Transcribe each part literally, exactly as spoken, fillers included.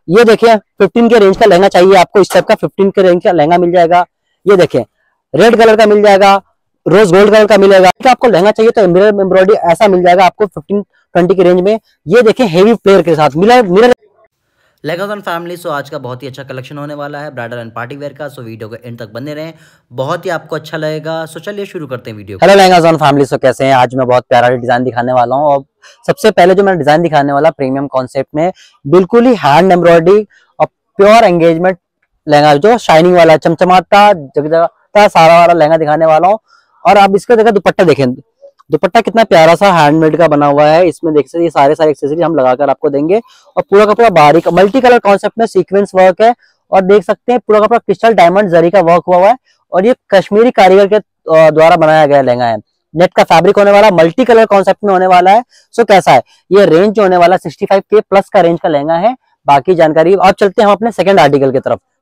ये देखिए फिफ्टीन के रेंज का लहंगा चाहिए आपको, इस टाइप का फिफ्टीन के रेंज का लहंगा मिल जाएगा। ये देखिए रेड कलर का मिल जाएगा, रोज गोल्ड कलर का मिलेगा। आपको लहंगा चाहिए तो मिरर एम्ब्रॉयडरी ऐसा मिल जाएगा आपको फिफ्टीन ट्वेंटी की रेंज में। ये देखिए हेवी फ्लेयर के साथ mirror mirror legos and family. So आज का बहुत ही अच्छा कलेक्शन होने वाला है ब्राइडल एंड पार्टी वेयर का। सो वीडियो को एंड तक बने रहें, बहुत ही आपको अच्छा लगेगा। सो चलिए शुरू करते हैं video. Hello legos and family, so कैसे हैं? आज मैं बहुत प्यारा डिजाइन दिखाने वाला हूं। और सबसे पहले जो मैं डिजाइन दिखाने वाला प्रीमियम कॉन्सेप्ट में बिल्कुल ही हैंड एम्ब्रॉयडरी और प्योर एंगेजमेंट लहंगा, जो शाइनिंग वाला चमचमाता जगजगाता सारा वाला लहंगा दिखाने वाला हूँ। और आप इसका देखा दुपट्टा देखें, दुपट्टा कितना प्यारा सा हैंडमेड का बना हुआ है। इसमें देख सकते ये सारे सारे एक्सेसरी हम लगाकर आपको देंगे। और पूरा का पूरा बारीक मल्टी कलर कॉन्सेप्ट में सीक्वेंस वर्क है। और देख सकते हैं पूरा का पूरा क्रिस्टल डायमंड जरी का वर्क हुआ हुआ है। और ये कश्मीरी कारीगर के द्वारा बनाया गया लहंगा है। नेट का फैब्रिक होने वाला, मल्टी कलर कॉन्सेप्ट में होने वाला है। सो कैसा है ये रेंज जो होने वाला सिक्सटी फाइव के प्लस का रेंज का लहंगा है। बाकी जानकारी अब चलते हैं हम अपने सेकंड आर्टिकल की तरफ।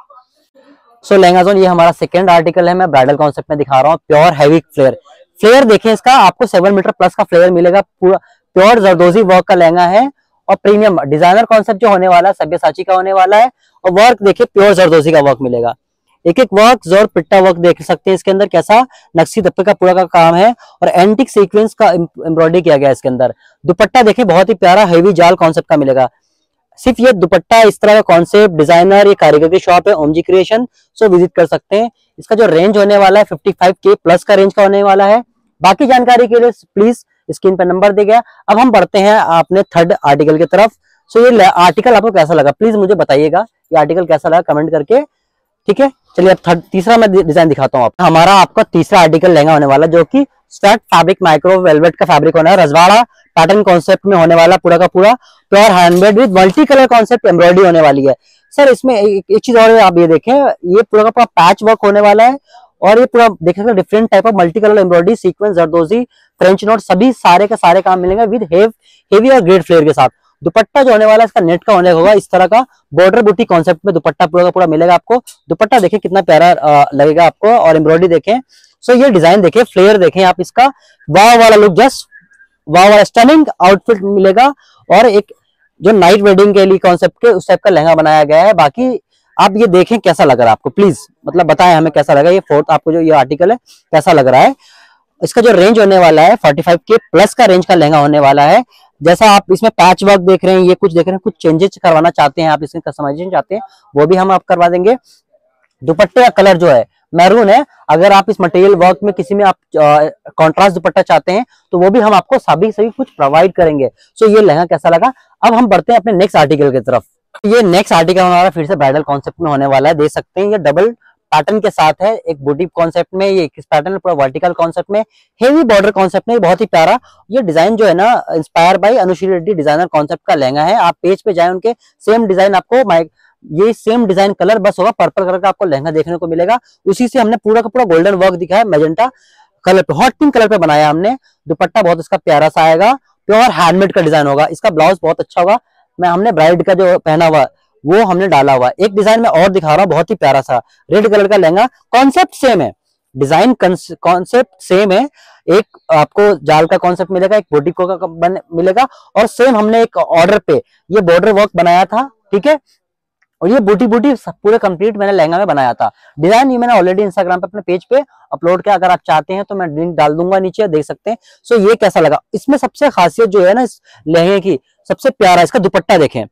सो लहंगा जोन ये हमारा सेकंड आर्टिकल है, मैं ब्राइडल कॉन्सेप्ट में दिखा रहा हूँ। प्योर हैवी फ्लेयर फ्लेयर देखें इसका, आपको सेवन मीटर प्लस का फ्लेयर मिलेगा। पूरा प्योर जरदोजी वर्क का लहंगा है। और प्रीमियम डिजाइनर कॉन्सेप्ट जो होने वाला है सब्यसाची का होने वाला है। और वर्क देखिए प्योर जरदोजी का वर्क मिलेगा। एक एक वर्क जोर पिट्टा वर्क देख सकते हैं इसके अंदर, कैसा नक्शी दप्पे का पूरा का काम है। और एंटिक सीक्वेंस का एम्ब्रॉयडरी किया गया है इसके अंदर। दुपट्टा देखिए बहुत ही प्यारा हेवी जाल कॉन्सेप्ट का मिलेगा। सिर्फ ये दुपट्टा इस तरह का कॉन्सेप्ट डिजाइनर ये कारीगर की शॉप है ओमजी क्रिएशन, सो विजिट कर सकते हैं। इसका जो रेंज होने वाला है फिफ्टी फाइव के प्लस का रेंज का होने वाला है। बाकी जानकारी के लिए प्लीज स्क्रीन पर नंबर दे गया। अब हम बढ़ते हैं अपने थर्ड आर्टिकल की तरफ। सो ये आर्टिकल आपको कैसा लगा प्लीज मुझे बताइएगा, ये आर्टिकल कैसा लगा कमेंट करके, ठीक है। चलिए अब थर्ड तीसरा मैं डिजाइन दिखाता हूँ। हमारा आपका तीसरा आर्टिकल लहंगा होने वाला जो कि स्वेट फैब्रिक माइक्रो वेलवेट का फैब्रिक होना है। रजवाड़ा पैटर्न कॉन्सेप्ट में होने वाला, पूरा का पूरा pure handmade with multi colour concept embroidery होने वाली है। सर इसमें एक, एक चीज और है, आप ये देखें ये पूरा का पूरा पैच वर्क होने वाला है। और ये पूरा देख सकते हैं different type of multi colour embroidery sequence जरदोजी फ्रेंच नोट सभी सारे का सारे काम मिलेंगे विद हेवी और ग्रेट फ्लेयर के साथ। दुपट्टा जो होने वाला है इसका नेट का होने होगा इस तरह का बॉर्डर बूटी कॉन्सेप्ट में दुपट्टा पूरा का पूरा मिलेगा आपको। दुपट्टा देखें कितना प्यारा आ, लगेगा आपको। और एम्ब्रॉयडरी देखें, सो ये डिजाइन देखें, फ्लेयर देखें आप इसका, वाव वाला लुक, जस्ट वाव वाला स्टनिंग आउटफिट मिलेगा। और एक जो नाइट वेडिंग के लिए कॉन्सेप्ट के उस टाइप का लहंगा बनाया गया है। बाकी आप ये देखें कैसा लग रहा है आपको, प्लीज मतलब बताएं हमें कैसा लगा। ये फोर्थ आपको जो ये आर्टिकल है कैसा लग रहा है। इसका जो रेंज होने वाला है फोर्टी फाइव के प्लस का रेंज का लहंगा होने वाला है। जैसा आप इसमें पैच वर्क देख रहे हैं, ये कुछ देख रहे हैं, कुछ चेंजेस करवाना चाहते हैं आप, इसमें कस्टमाइजेशन चाहते हैं वो भी हम आप करवा देंगे। दुपट्टे का कलर जो है मैरून है। अगर आप इस मटेरियल वर्क में किसी में आप कॉन्ट्रास्ट दुपट्टा चाहते हैं तो वो भी हम आपको सभी सभी कुछ प्रोवाइड करेंगे। सो ये लहंगा कैसा लगा। अब हम बढ़ते हैं अपने नेक्स्ट आर्टिकल की तरफ। ये नेक्स्ट आर्टिकल हमारा फिर से ब्राइडल कॉन्सेप्ट में होने वाला है। देख सकते हैं ये डबल पैटर्न के साथ है, एक बूटी कॉन्सेप्ट में, ये किस पैटर्न पूरा वर्टिकल कॉन्सेप्ट में, हेवी बॉर्डर कॉन्सेप्ट में, बहुत ही प्यारा। ये डिजाइन जो है ना inspire by Anushri Reddy designer concept का लहंगा है। आप पेज पे जाए उनके सेम डिजाइन आपको माइक ये सेम डिजाइन कलर बस होगा पर्पल कलर का आपको लहंगा देखने को मिलेगा। उसी से हमने पूरा का पूरा गोल्डन वर्क दिखा है मैजेंटा कलर पे, हॉट पिंक कलर पे बनाया हमने। दुपट्टा बहुत इसका प्यारा सा आएगा, प्योर हैंडमेड का डिजाइन होगा। इसका ब्लाउज बहुत अच्छा होगा। मैं हमने ब्राइड का जो पहना हुआ वो हमने डाला हुआ। एक डिजाइन में और दिखा रहा हूँ, बहुत ही प्यारा सा रेड कलर का लहंगा। कॉन्सेप्ट सेम है, डिजाइन कॉन्सेप्ट सेम है। एक आपको जाल का कॉन्सेप्ट मिलेगा, एक बोटिको का बन मिलेगा। और सेम हमने एक ऑर्डर पे ये बॉर्डर वर्क बनाया था, ठीक है। और ये बूटी बूटी पूरे कंप्लीट मैंने लहंगा में बनाया था। डिजाइन ये मैंने ऑलरेडी इंस्टाग्राम पे अपने पेज पे अपलोड किया, अगर आप चाहते हैं तो मैं लिंक डाल दूंगा नीचे, देख सकते हैं। सो ये कैसा लगा। इसमें सबसे खासियत जो है ना इस लहंगे की, सबसे प्यारा इसका दुपट्टा देखें,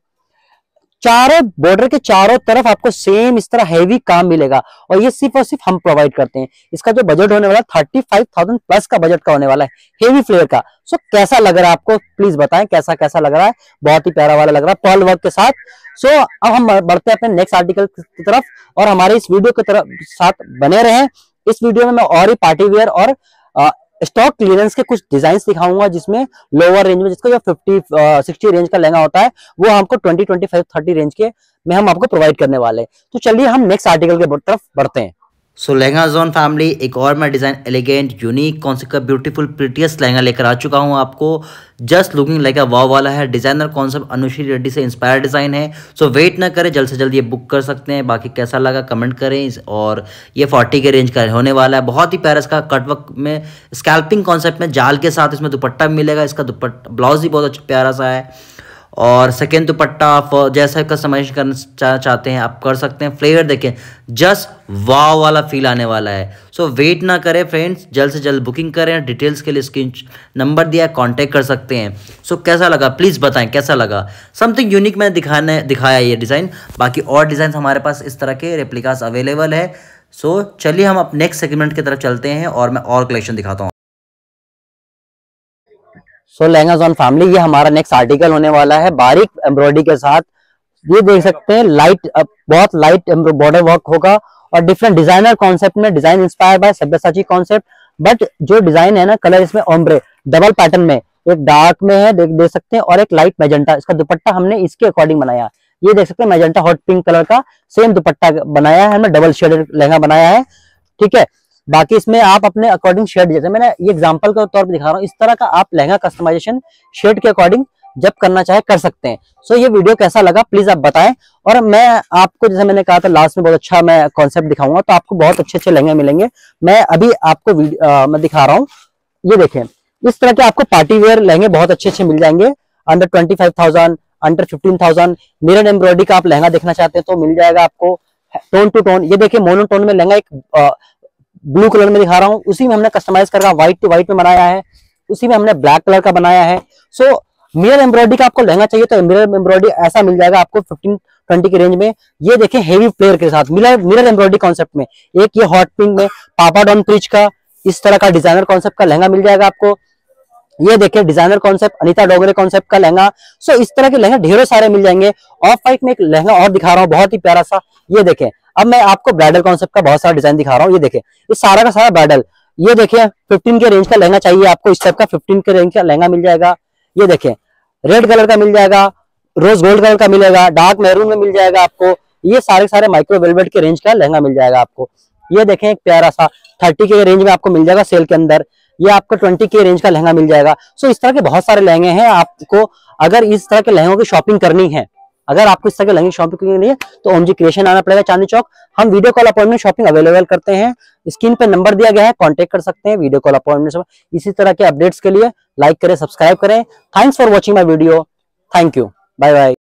चारों बॉर्डर के चारों तरफ आपको सेम इस तरह हेवी काम मिलेगा। और ये सिर्फ और सिर्फ हम प्रोवाइड करते हैं। इसका जो बजट होने वाला है थर्टी फाइव थाउजेंड प्लस का बजट का होने वाला है, हेवी फ्लेयर का। सो कैसा लग रहा है आपको प्लीज बताएं, कैसा कैसा लग रहा है। बहुत ही प्यारा वाला लग रहा है पर्ल वर्क के साथ। सो अब हम बढ़ते हैं अपने नेक्स्ट आर्टिकल की तरफ। और हमारे इस वीडियो की तरफ साथ बने रहें। इस वीडियो में मैं और ही पार्टी वेयर और स्टॉक क्लियरेंस के कुछ डिजाइन्स दिखाऊंगा, जिसमें लोअर रेंज में जिसका जो फिफ्टी सिक्सटी रेंज का लहंगा होता है वो हमको twenty twenty five thirty range के में हम आपको प्रोवाइड करने वाले हैं। तो चलिए हम नेक्स्ट आर्टिकल के तरफ बढ़ते हैं। सो लहंगा जोन फैमिली एक और मैं डिज़ाइन एलिगेंट यूनिक कॉन्सेप्ट का ब्यूटीफुल प्रिटियस्ट लहंगा लेकर आ चुका हूं आपको। Just looking like a wow वाला है। डिजाइनर कॉन्सेप्ट अनुश्री रेड्डी से इंस्पायर डिज़ाइन है। सो वेट ना करें, जल्द से जल्द ये बुक कर सकते हैं। बाकी कैसा लगा कमेंट करें। और ये फोर्टी के रेंज का होने वाला है। बहुत ही प्यारा इसका कटवर्क में स्कैल्पिंग कॉन्सेप्ट में जाल के साथ इसमें दुपट्टा मिलेगा। इसका दुपट्टा ब्लाउज भी बहुत अच्छा प्यारा सा है। और सेकेंड दुपट्टा आप जैसा कस्टमाइज करना चा, चाहते हैं आप कर सकते हैं। फ्लेवर देखें, जस्ट वाव वाला फील आने वाला है। सो so, वेट ना करें फ्रेंड्स, जल्द से जल्द बुकिंग करें। डिटेल्स के लिए स्क्रीन नंबर दिया है, कांटेक्ट कर सकते हैं। सो so, कैसा लगा प्लीज़ बताएं, कैसा लगा। समथिंग यूनिक मैंने दिखाने दिखाया ये डिज़ाइन। बाकी और डिज़ाइन हमारे पास इस तरह के रेप्लिकास अवेलेबल है। सो so, चलिए हम अब नेक्स्ट सेगमेंट की तरफ चलते हैं और मैं और कलेक्शन दिखाता हूँ। सो लहंगा ऑन फैमिली, ये हमारा नेक्स्ट आर्टिकल होने वाला है बारीक एम्ब्रॉयडरी के साथ। ये देख सकते हैं लाइट, बहुत लाइट बॉर्डर वर्क होगा और डिफरेंट डिजाइनर कॉन्सेप्ट में, design inspire by Sabyasachi concept. But जो डिजाइन है ना, कलर इसमें ओम्ब्रे डबल पैटर्न में, एक डार्क में है देख देख सकते हैं और एक लाइट मैजेंटा। इसका दुपट्टा हमने इसके अकॉर्डिंग बनाया। ये देख सकते हैं मैजेंटा हॉट पिंक कलर का सेम दुपट्टा बनाया है, हमने डबल शेडेड लहंगा बनाया है। ठीक है, बाकी इसमें आप अपने अकॉर्डिंग शेड, जैसे मैंने ये एग्जांपल के तौर पे दिखा रहा हूँ, इस तरह का आप लहंगा कस्टमाइजेशन शेड के अकॉर्डिंग जब करना चाहे कर सकते हैं। सो ये वीडियो कैसा लगा प्लीज आप बताएं। और मैं आपको, जैसे मैंने कहा था लास्ट में, बहुत अच्छा मैं कॉन्सेप्ट दिखाऊंगा, तो आपको बहुत अच्छे अच्छे लहंगे मिलेंगे। मैं अभी आपको आ, मैं दिखा रहा हूँ, ये देखें इस तरह के आपको पार्टी वेयर लहंगे बहुत अच्छे अच्छे मिल जाएंगे। Under twenty five thousand, under fifteen thousand. Mirror embroidery का आप लहंगा देखना चाहते हैं तो मिल जाएगा आपको टोन टू टोन। ये देखिए मोनोटोन में लहंगा एक ब्लू कलर में दिखा रहा हूँ, उसी में हमने कस्टमाइज करके व्हाइट टू व्हाइट में बनाया है, उसी में हमने ब्लैक कलर का बनाया है। सो so, मिरर एम्ब्रॉयडरी का आपको लहंगा चाहिए तो मिरर एम्ब्रॉयडरी ऐसा मिल जाएगा आपको फिफ्टीन ट्वेंटी की रेंज में। ये देखें हेवी फ्लेयर के साथ मिरर मिरर एम्ब्रॉयडरी कॉन्सेप्ट में, एक ये हॉट पिंक में पापा डॉन प्रिच का इस तरह का डिजाइनर कॉन्सेप्ट का लहंगा मिल जाएगा आपको। ये देखिए डिजाइनर कॉन्सेप्ट अनीता डोगरे कॉन्सेप्ट का लहंगा। सो इस तरह के लहंगे ढेरों सारे मिल जाएंगे। ऑफ वाइट में एक लहंगा और दिखा रहा हूँ बहुत ही प्यारा सा, ये देखें। अब मैं आपको ब्राइडल कॉन्सेप्ट का बहुत सारा डिजाइन दिखा रहा हूँ, ये देखें ये सारा का सारा ब्राइडल। ये देखिए फिफ्टीन के रेंज का लहंगा चाहिए आपको, इस टाइप का फिफ्टीन के रेंज का लहंगा मिल जाएगा। ये देखें रेड कलर का मिल जाएगा, रोज गोल्ड कलर का मिलेगा, डार्क मैरून में मिल जाएगा आपको। ये सारे सारे माइक्रो वेलवेट के रेंज का लहंगा मिल जाएगा आपको। ये देखें एक प्यारा सा थर्टी के रेंज में आपको मिल जाएगा सेल के अंदर। ये आपको ट्वेंटी के रेंज का लहंगा मिल जाएगा। सो इस तरह के बहुत सारे लहंगे हैं। आपको अगर इस तरह के लहंगों की शॉपिंग करनी है, अगर आपको इस तरह के लहंगे शॉपिंग करनी है तो ओम जी क्रिएशन आना पड़ेगा चांदनी चौक। हम video call appointment shopping available करते हैं, स्क्रीन पे नंबर दिया गया है, कांटेक्ट कर सकते हैं वीडियो कॉल अपॉइंटमेंट। इसी तरह के अपडेट्स के लिए लाइक करें, सब्सक्राइब करें। Thanks for watching my video, thank you, bye bye.